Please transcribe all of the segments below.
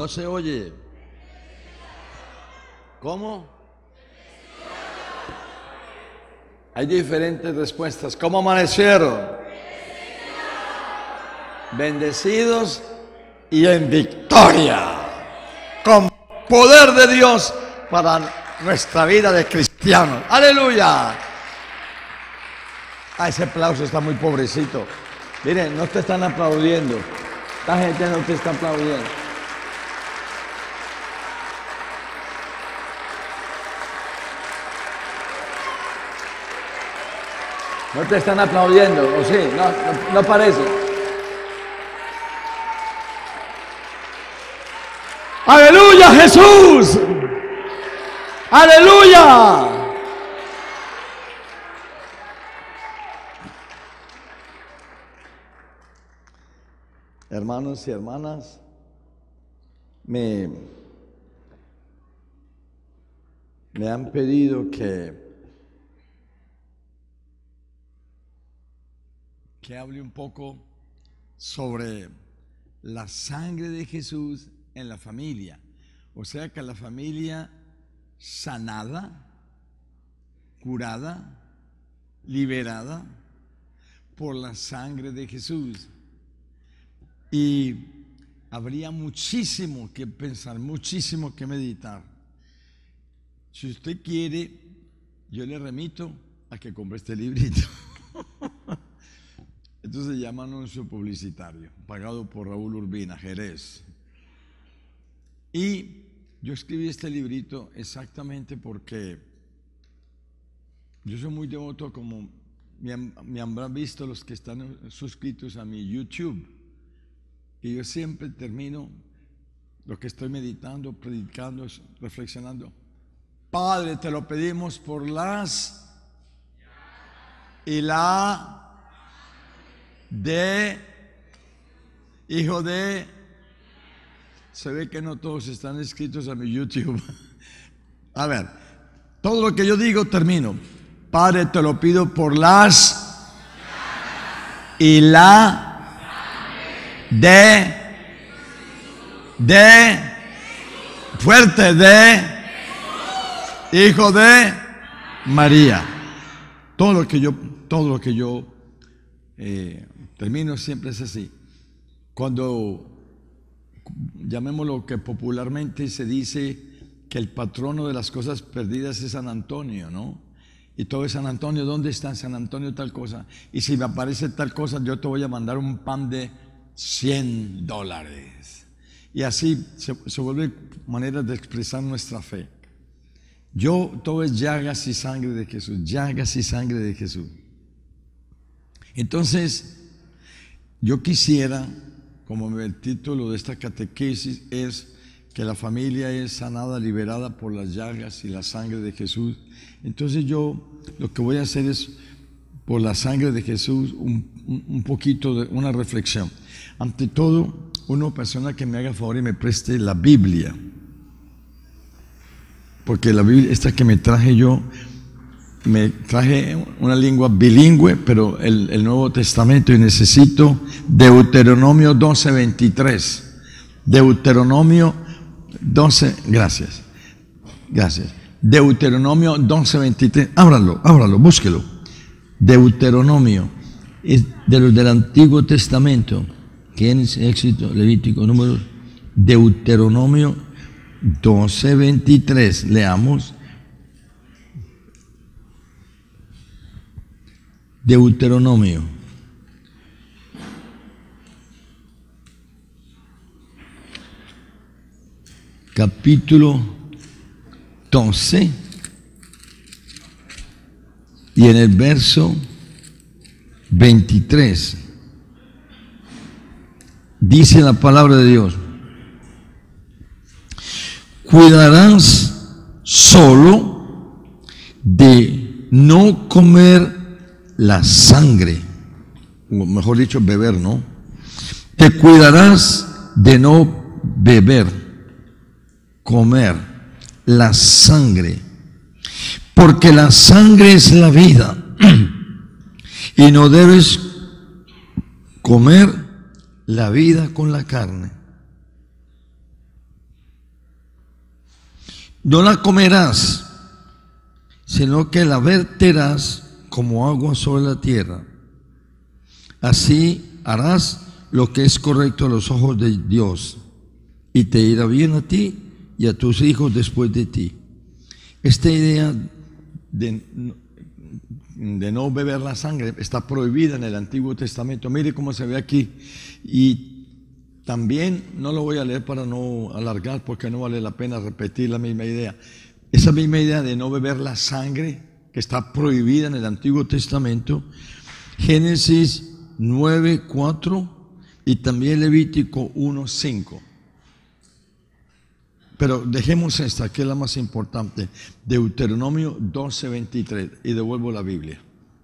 No se oye. ¿Cómo? Hay diferentes respuestas. ¿Cómo amanecieron? Bendecidos y en victoria. Con poder de Dios para nuestra vida de cristianos. ¡Aleluya! Ah, ese aplauso está muy pobrecito. Miren, no te están aplaudiendo. Esta gente no te está aplaudiendo. No te están aplaudiendo, ¿o sí? No parece. ¡Aleluya, Jesús! ¡Aleluya! Hermanos y hermanas, me han pedido que hable un poco sobre la sangre de Jesús en la familia. O sea que la familia sanada, curada, liberada por la sangre de Jesús. Y habría muchísimo que pensar, muchísimo que meditar. Si usted quiere, yo le remito a que compre este librito. Esto se llama anuncio publicitario, pagado por Raúl Urbina, Jerez. Y yo escribí este librito exactamente porque yo soy muy devoto, como me habrán visto los que están suscritos a mi YouTube. Y yo siempre termino lo que estoy meditando, predicando, reflexionando. Padre, te lo pedimos por las y la de hijo de. Se ve que no todos están inscritos a mi YouTube. A ver, todo lo que yo digo termino. Padre, te lo pido por las y la de fuerte de hijo de María. Todo lo que yo termino siempre es así. Cuando, llamémoslo, que popularmente se dice que el patrono de las cosas perdidas es San Antonio, ¿no? Y todo es San Antonio. ¿Dónde está San Antonio tal cosa? Y si me aparece tal cosa, yo te voy a mandar un pan de $100. Y así se vuelve manera de expresar nuestra fe. Todo es llagas y sangre de Jesús, llagas y sangre de Jesús. Entonces, yo quisiera, como el título de esta catequesis es que la familia es sanada, liberada por las llagas y la sangre de Jesús. Entonces yo lo que voy a hacer es, por la sangre de Jesús, un poquito de una reflexión. Ante todo, una persona que me haga favor y me preste la Biblia, porque la Biblia, esta que me traje yo, me traje una lengua bilingüe, pero el Nuevo Testamento, y necesito Deuteronomio 12:23. Deuteronomio 12, gracias. Deuteronomio 12:23. Ábralo, búsquelo. Deuteronomio es de los del Antiguo Testamento. Génesis, Éxodo, Levítico, Números. Deuteronomio 12:23. Leamos. Deuteronomio. Capítulo 12. Y en el verso 23 dice la palabra de Dios: cuidarás solo de no comer la sangre, o mejor dicho, beber, ¿no? Te cuidarás de no comer la sangre, porque la sangre es la vida, y no debes comer la vida con la carne. no la comerás, sino que la verterás como agua sobre la tierra. Así harás lo que es correcto a los ojos de Dios, y te irá bien a ti y a tus hijos después de ti. Esta idea de no beber la sangre está prohibida en el Antiguo Testamento. Mire cómo se ve aquí. Y también, no lo voy a leer para no alargar, porque no vale la pena repetir la misma idea. Esa misma idea de no beber la sangre, que está prohibida en el Antiguo Testamento, Génesis 9:4 y también Levítico 1:5. Pero dejemos esta, que es la más importante, Deuteronomio 12:23, y devuelvo la Biblia.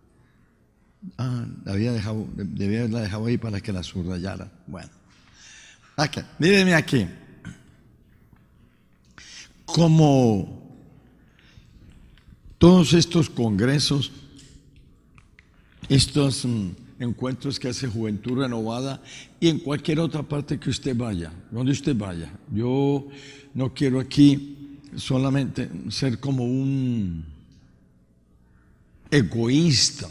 Debía haberla dejado ahí para que la subrayara. Bueno, aquí, mírenme aquí. Como todos estos congresos, estos encuentros que hace Juventud Renovada, y en cualquier otra parte que usted vaya, donde usted vaya, yo no quiero aquí solamente ser como un egoísta.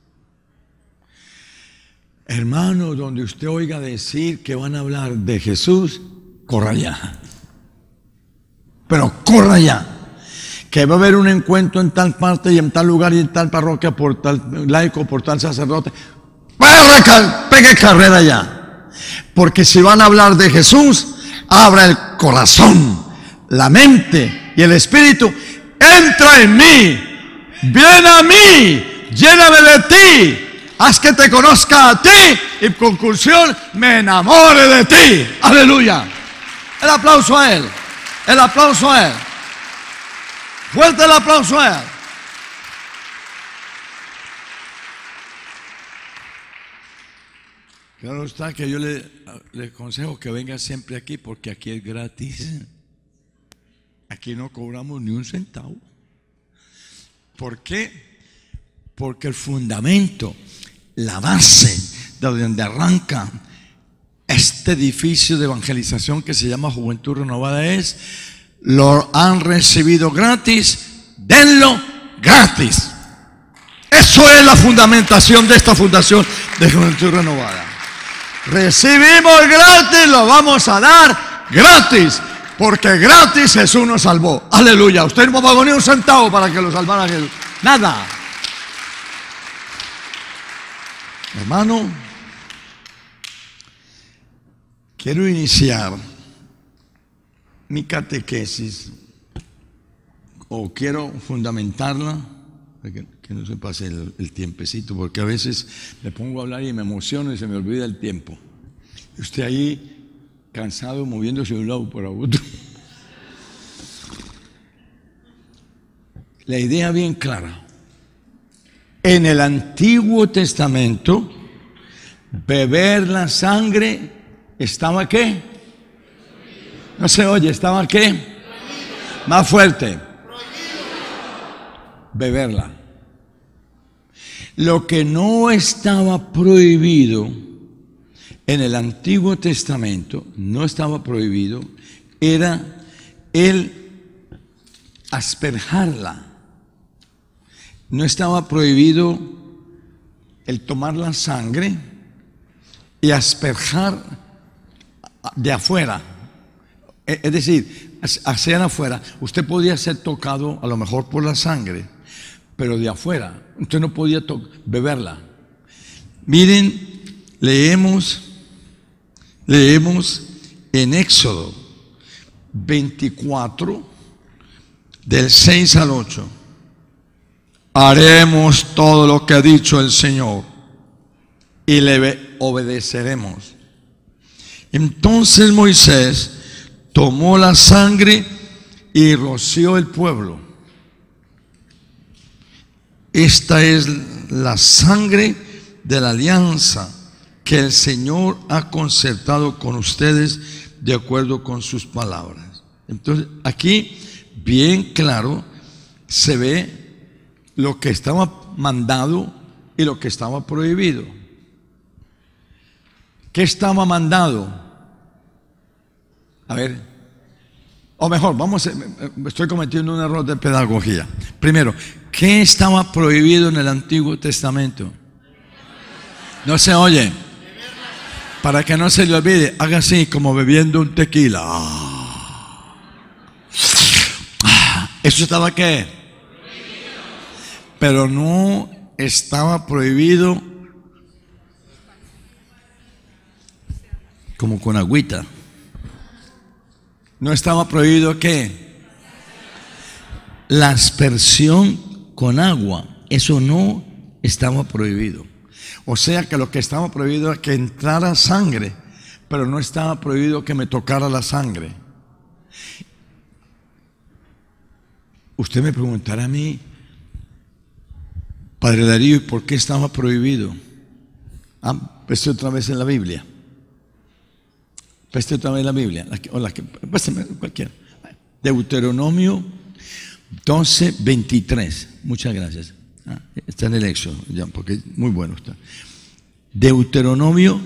Hermano, donde usted oiga decir que van a hablar de Jesús, corra allá. Pero corra allá. Que va a haber un encuentro en tal parte y en tal lugar y en tal parroquia por tal laico, por tal sacerdote. Pegue carrera allá. Porque si van a hablar de Jesús, abra el corazón, la mente y el espíritu. Entra en mí, ven a mí, lléname de ti, haz que te conozca a ti y en conclusión me enamore de ti. Aleluya. El aplauso a él, el aplauso a él, fuerte el aplauso a él. Claro está que yo le aconsejo que venga siempre aquí, porque aquí es gratis. Aquí no cobramos ni un centavo. ¿Por qué? Porque el fundamento, la base de donde arranca este edificio de evangelización que se llama Juventud Renovada es: lo han recibido gratis, denlo gratis. Eso es la fundamentación de esta fundación de Juventud Renovada. Recibimos gratis, lo vamos a dar gratis, porque gratis Jesús nos salvó. Aleluya. Usted no pagó ni un centavo para que lo salvara Jesús. Nada. Hermano, quiero iniciar mi catequesis, o quiero fundamentarla, que no se pase el tiempecito, porque a veces me pongo a hablar y me emociono y se me olvida el tiempo. Y usted ahí cansado, moviéndose de un lado para otro. La idea bien clara. En el Antiguo Testamento, beber la sangre estaba ¿qué? No se oye, ¿estaba qué? Más fuerte. Beberla. Lo que no estaba prohibido en el Antiguo Testamento, no estaba prohibido, era el asperjarla. No estaba prohibido el tomar la sangre y asperjar de afuera. Es decir, hacia afuera. Usted podía ser tocado a lo mejor por la sangre, pero de afuera. Usted no podía beberla. Miren, leemos en Éxodo 24, del 6 al 8. Haremos todo lo que ha dicho el Señor y le obedeceremos. Entonces Moisés tomó la sangre y roció el pueblo. Esta es la sangre de la alianza que el Señor ha concertado con ustedes de acuerdo con sus palabras. Entonces, aquí bien claro se ve lo que estaba mandado y lo que estaba prohibido. ¿Qué estaba mandado? A ver, O mejor, estoy cometiendo un error de pedagogía. Primero, ¿qué estaba prohibido en el Antiguo Testamento? No se oye. Para que no se le olvide, haga así como bebiendo un tequila. ¿Eso estaba qué? Pero no estaba prohibido como con agüita. No estaba prohibido ¿qué? La aspersión con agua. Eso no estaba prohibido. O sea que lo que estaba prohibido era que entrara sangre, pero no estaba prohibido que me tocara la sangre. Usted me preguntará a mí, Padre Darío, ¿y por qué estaba prohibido? Preste otra vez en la Biblia. Preste otra vez en la Biblia. Cualquiera. Deuteronomio 12:23. Muchas gracias. Está en el Éxodo, ya, porque es muy bueno está. Deuteronomio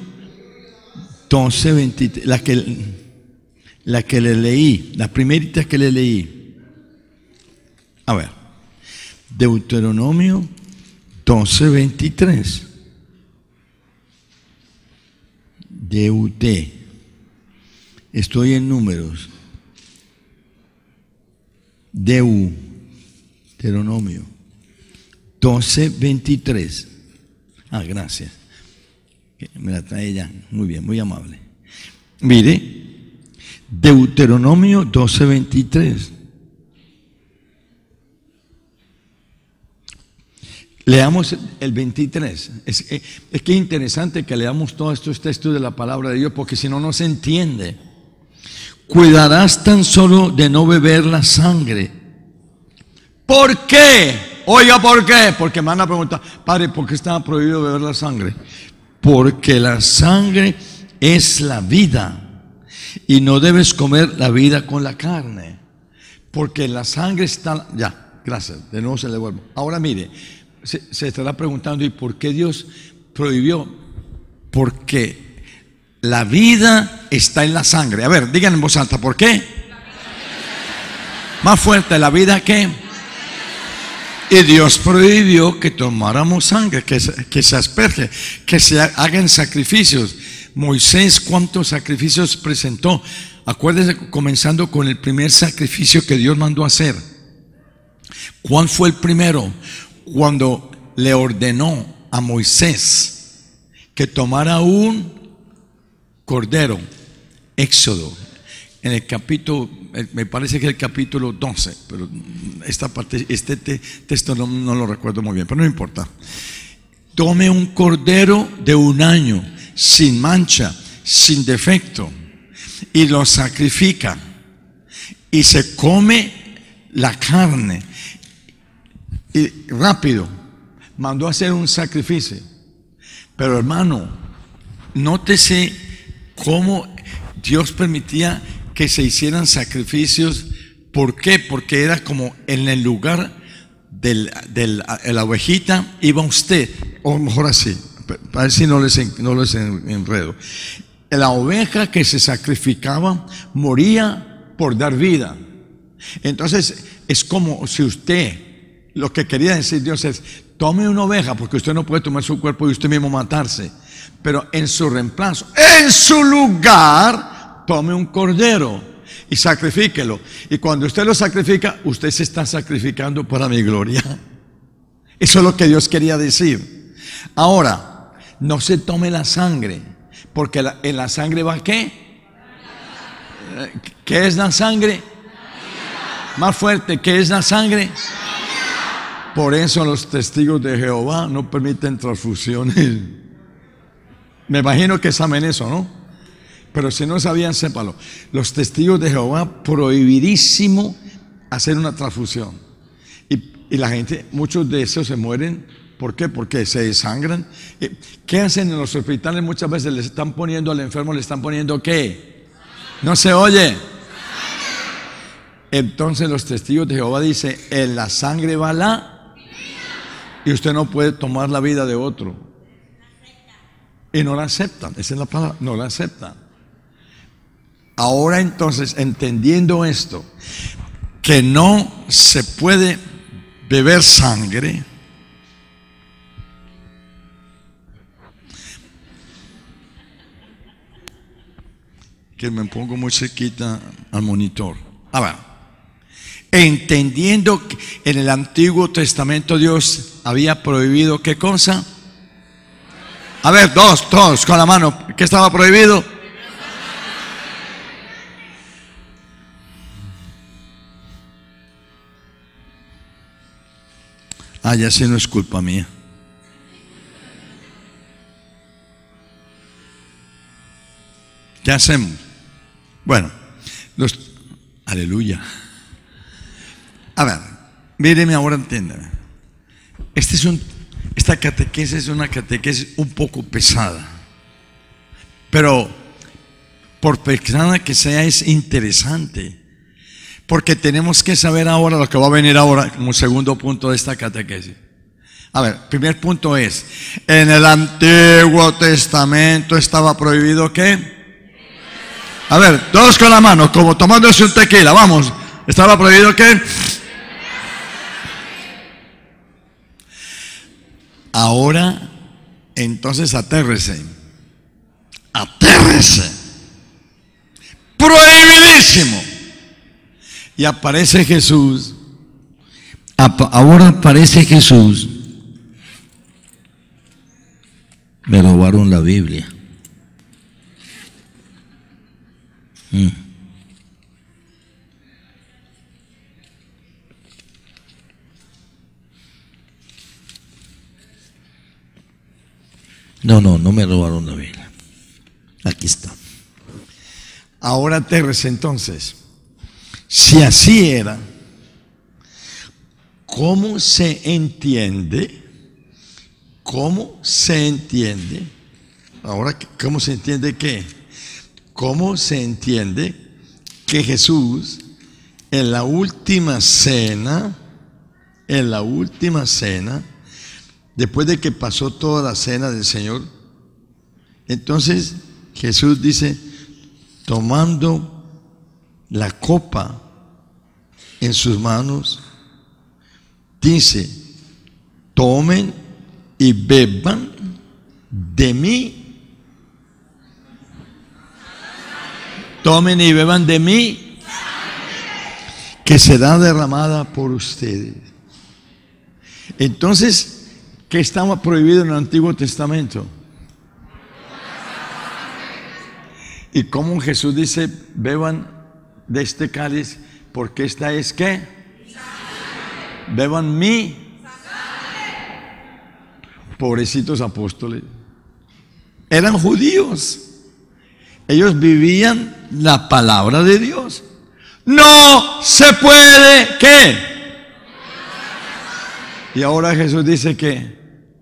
12:23. La que le leí, la primerita que le leí. A ver. Deuteronomio 12:23. Estoy en números. Deuteronomio 12:23. Gracias. Me la trae ya. Muy bien, muy amable. Mire, Deuteronomio 12:23. Leamos el 23. Es que es interesante que leamos todos estos textos de la palabra de Dios, porque si no, no se entiende. Cuidarás tan solo de no beber la sangre. ¿Por qué? Oiga, ¿por qué? Porque me van a preguntar, Padre, ¿por qué estaba prohibido beber la sangre? Porque la sangre es la vida y no debes comer la vida con la carne. Porque la sangre está... Ya, gracias, de nuevo se le devuelvo. Ahora mire, se estará preguntando, ¿y por qué Dios prohibió? Porque la vida está en la sangre. A ver, digan en voz alta, ¿por qué? Más fuerte, ¿la vida qué? Y Dios prohibió que tomáramos sangre, que se asperge, que se hagan sacrificios. Moisés, ¿cuántos sacrificios presentó? Acuérdense, comenzando con el primer sacrificio que Dios mandó hacer. ¿Cuál fue el primero? Cuando le ordenó a Moisés que tomara un cordero. Éxodo, en el capítulo, me parece que es el capítulo 12, pero esta parte, este texto no lo recuerdo muy bien, pero no importa. Tome un cordero de 1 año, sin mancha, sin defecto, y lo sacrifica, y se come la carne, y rápido, mandó a hacer un sacrificio. Pero hermano, nótese cómo Dios permitía que se hicieran sacrificios. ¿Por qué? Porque era como en el lugar de la ovejita iba usted, o mejor así, para ver si no les enredo. La oveja que se sacrificaba moría por dar vida. Entonces es como si usted, lo que quería decir Dios es, tome una oveja, porque usted no puede tomar su cuerpo y usted mismo matarse, pero en su reemplazo, en su lugar, tome un cordero y sacrifíquelo. Y cuando usted lo sacrifica, usted se está sacrificando para mi gloria. Eso es lo que Dios quería decir. Ahora, no se tome la sangre, porque en la sangre va ¿qué? ¿Qué es la sangre? Más fuerte, ¿qué es la sangre? Por eso los testigos de Jehová no permiten transfusiones. Me imagino que saben eso, ¿no? Pero si no sabían, sépalo. Los testigos de Jehová, prohibidísimo hacer una transfusión. Y la gente, muchos de esos se mueren. ¿Por qué? Porque se desangran. ¿Qué hacen en los hospitales? Muchas veces le están poniendo al enfermo, le están poniendo ¿qué? No se oye. Entonces los testigos de Jehová dicen, en la sangre va la... Y usted no puede tomar la vida de otro. Y no la aceptan. Esa es la palabra, no la aceptan. Ahora entonces, entendiendo esto, que no se puede beber sangre, que me pongo muy cerquita al monitor. Ahora, entendiendo que en el Antiguo Testamento Dios había prohibido ¿qué cosa? A ver, todos con la mano, ¿qué estaba prohibido? Ya sí, no es culpa mía. ¿Qué hacemos? Bueno, aleluya. A ver, míreme ahora, entiéndame. Esta catequesis es una catequesis un poco pesada, pero por pesada que sea es interesante, porque tenemos que saber ahora lo que va a venir ahora como segundo punto de esta catequesis. A ver, primer punto es, en el Antiguo Testamento estaba prohibido ¿qué? A ver, todos con la mano, como tomándose un tequila, vamos. ¿Estaba prohibido qué? Ahora, entonces atérrese. Atérrese. Prohibidísimo. Y aparece Jesús. Ahora aparece Jesús. Me robaron la Biblia. No me robaron la Biblia. Aquí está. Ahora atérrese entonces. Si así era, ¿cómo se entiende? ¿Cómo se entiende? Ahora, ¿cómo se entiende qué? ¿Cómo se entiende que Jesús en la última cena, después de que pasó toda la cena del Señor, entonces Jesús dice, tomando la copa en sus manos, dice, tomen y beban de mí. Tomen y beban de mí, que será derramada por ustedes. Entonces, ¿qué estaba prohibido en el Antiguo Testamento? Y como Jesús dice, beban de este cáliz, porque esta es ¿qué? Beban mi. Pobrecitos apóstoles. Eran judíos. Ellos vivían la palabra de Dios. No se puede, ¿qué? Y ahora Jesús dice que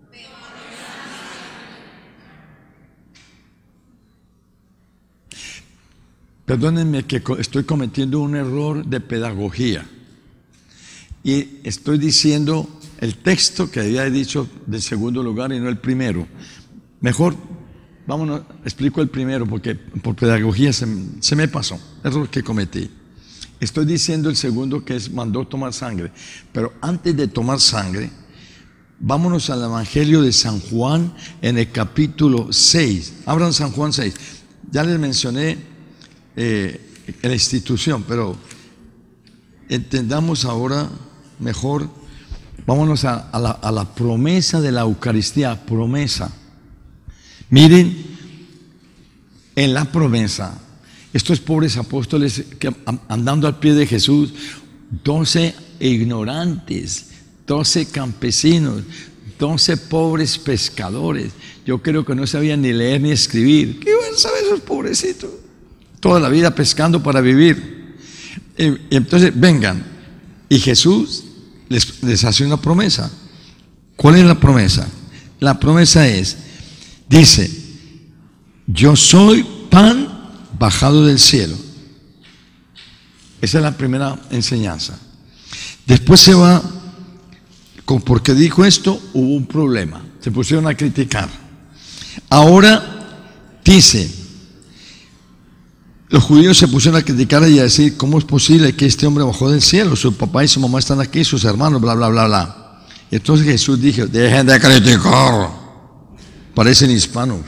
perdónenme que estoy cometiendo un error de pedagogía y estoy diciendo el texto que había dicho del segundo lugar y no el primero. Mejor vámonos, explico el primero porque por pedagogía se me pasó, error que cometí. Estoy diciendo el segundo, que es mandó tomar sangre, pero antes de tomar sangre, vámonos al Evangelio de San Juan en el capítulo 6. Abran San Juan 6. Ya les mencioné la institución, pero entendamos ahora mejor. Vámonos a la promesa de la Eucaristía, promesa. Miren, en la promesa, estos pobres apóstoles que andando al pie de Jesús, 12 ignorantes, 12 campesinos, 12 pobres pescadores. Yo creo que no sabían ni leer ni escribir. ¿Qué iban a saber esos pobrecitos? Toda la vida pescando para vivir. Y entonces vengan, y Jesús les hace una promesa. ¿Cuál es la promesa? La promesa es, dice, yo soy pan bajado del cielo. Esa es la primera enseñanza. Después se va, porque dijo esto, hubo un problema. Se pusieron a criticar. Ahora dice, los judíos se pusieron a criticar y a decir, ¿cómo es posible que este hombre bajó del cielo? Su papá y su mamá están aquí, sus hermanos, bla, bla, bla, bla. Y entonces Jesús dijo, dejen de criticar. Parecen hispanos.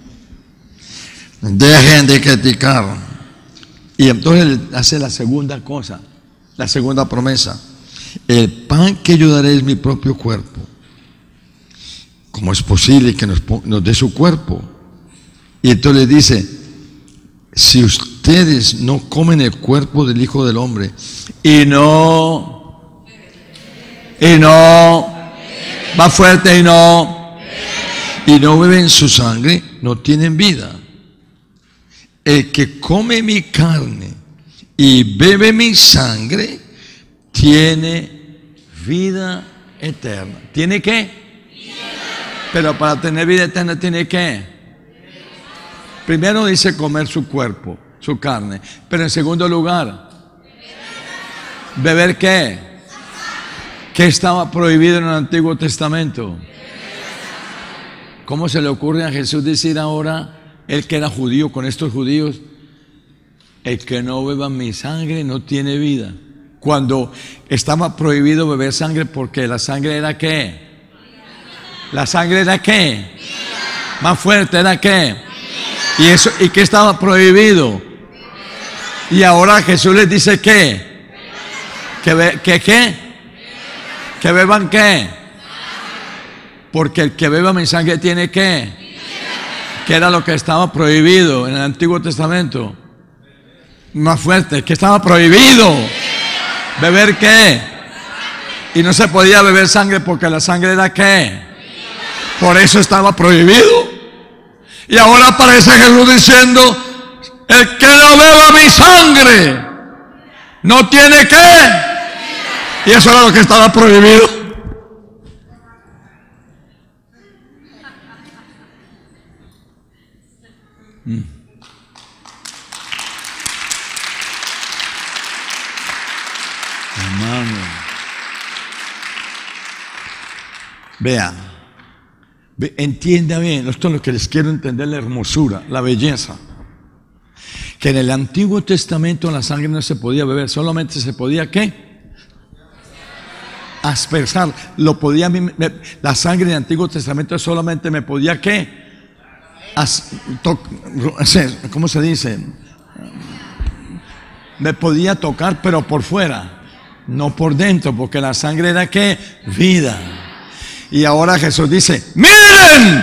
Dejen de criticar. Y entonces él hace la segunda cosa, la segunda promesa. El pan que yo daré es mi propio cuerpo. ¿Cómo es posible que nos dé su cuerpo? Y entonces le dice, si ustedes no comen el cuerpo del Hijo del Hombre y no, más fuerte, y no beben su sangre, no tienen vida. El que come mi carne y bebe mi sangre tiene vida eterna. ¿Tiene qué? Pero para tener vida eterna tiene qué. Primero dice comer su cuerpo, su carne. Pero en segundo lugar, ¿beber qué? ¿Qué estaba prohibido en el Antiguo Testamento? ¿Cómo se le ocurre a Jesús decir ahora, él que era judío con estos judíos, el que no beba mi sangre no tiene vida? Cuando estaba prohibido beber sangre porque la sangre era ¿qué? ¿La sangre era qué? Más fuerte era ¿qué? ¿Y eso? ¿Y qué estaba prohibido? Y ahora Jesús les dice ¿qué? ¿Que beban qué? Porque el que beba mi sangre tiene ¿qué? ¿Qué era lo que estaba prohibido en el Antiguo Testamento? Más fuerte, ¿qué estaba prohibido? ¿Beber qué? Y no se podía beber sangre porque la sangre era ¿qué? Por eso estaba prohibido. Y ahora aparece Jesús diciendo, el que no beba mi sangre no tiene qué. Y eso era lo que estaba prohibido. Hermano, vea, entienda bien, esto es lo que les quiero entender, la hermosura, la belleza. Que en el Antiguo Testamento la sangre no se podía beber, solamente se podía ¿qué? Aspersar. Lo podía, la sangre en el Antiguo Testamento solamente me podía ¿qué? ¿Cómo se dice? Me podía tocar, pero por fuera, no por dentro, porque la sangre era ¿qué? Vida. Y ahora Jesús dice, miren,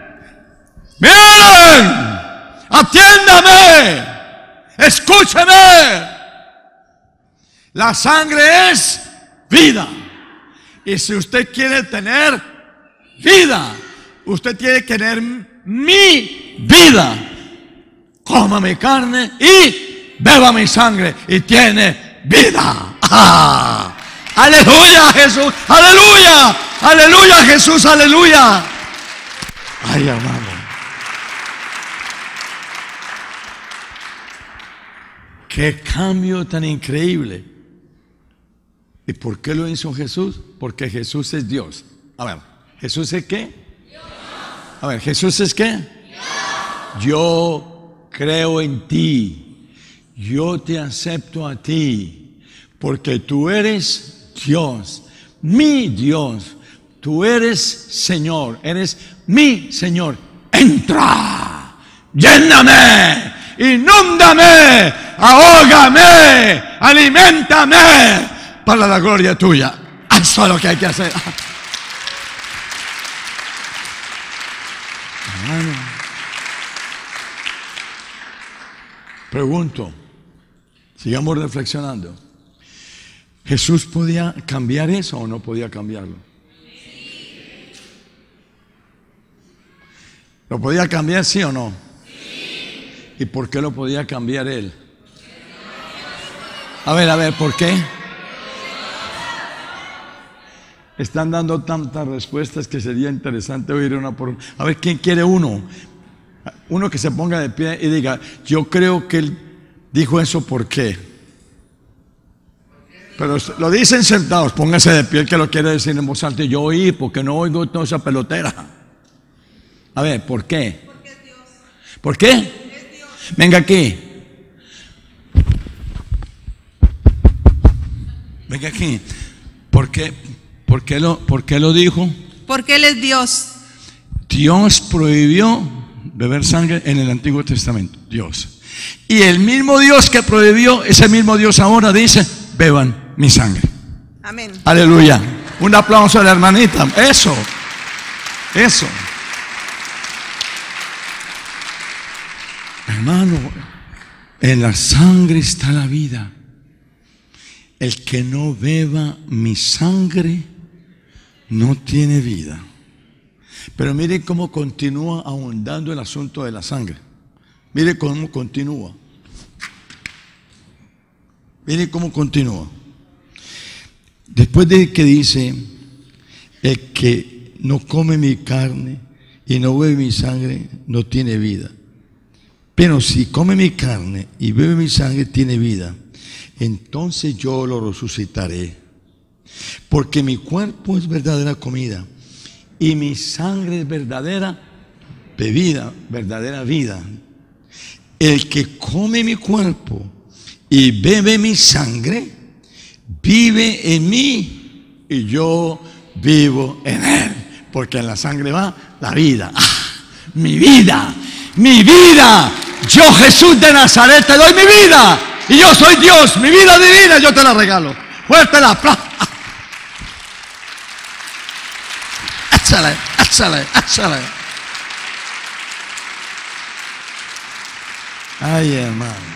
atiéndame, escúcheme. La sangre es vida. Y si usted quiere tener vida, usted tiene que tener mi vida. Coma mi carne y beba mi sangre y tiene vida. ¡Ah! ¡Aleluya, Jesús! ¡Aleluya! ¡Aleluya, Jesús! ¡Aleluya! ¡Ay, hermano! ¡Qué cambio tan increíble! ¿Y por qué lo hizo Jesús? Porque Jesús es Dios. A ver, ¿Jesús es qué? Dios. A ver, ¿Jesús es qué? Dios. Yo creo en ti. Yo te acepto a ti. Porque tú eres Dios, mi Dios. Tú eres Señor, eres mi Señor. Entra, lléname, inúndame, ahógame, aliméntame para la gloria tuya. Eso es lo que hay que hacer. Hermano, pregunto, sigamos reflexionando. ¿Jesús podía cambiar eso o no podía cambiarlo? ¿Lo podía cambiar, sí o no? Sí. ¿Y por qué lo podía cambiar él? A ver, ¿por qué? Están dando tantas respuestas que sería interesante oír una por una. A ver, ¿quién quiere uno? Uno que se ponga de pie y diga, yo creo que él dijo eso, ¿por qué? Pero lo dicen sentados, póngase de pie el que lo quiere decir en voz alta. Y yo oí, porque no oigo toda esa pelotera. A ver, ¿por qué? Porque es Dios. ¿Por qué? Es Dios. Venga aquí. Venga aquí. ¿Por qué lo dijo? Porque Él es Dios. Dios prohibió beber sangre en el Antiguo Testamento. Dios. Y el mismo Dios que prohibió, ese mismo Dios ahora dice: beban mi sangre. Amén. Aleluya. Un aplauso a la hermanita. Eso. Hermano, en la sangre está la vida. El que no beba mi sangre no tiene vida. Pero mire cómo continúa ahondando el asunto de la sangre. Mire cómo continúa. Mire cómo continúa. Después de que dice: el que no come mi carne y no bebe mi sangre no tiene vida. Pero si come mi carne y bebe mi sangre tiene vida. Entonces yo lo resucitaré. Porque mi cuerpo es verdadera comida y mi sangre es verdadera bebida, verdadera vida. El que come mi cuerpo y bebe mi sangre vive en mí y yo vivo en él. Porque en la sangre va la vida. Mi vida, mi vida. Yo, Jesús de Nazaret, te doy mi vida. Y yo soy Dios, mi vida divina, yo te la regalo. Fuerte la aplauso. Échale. Ay, hermano.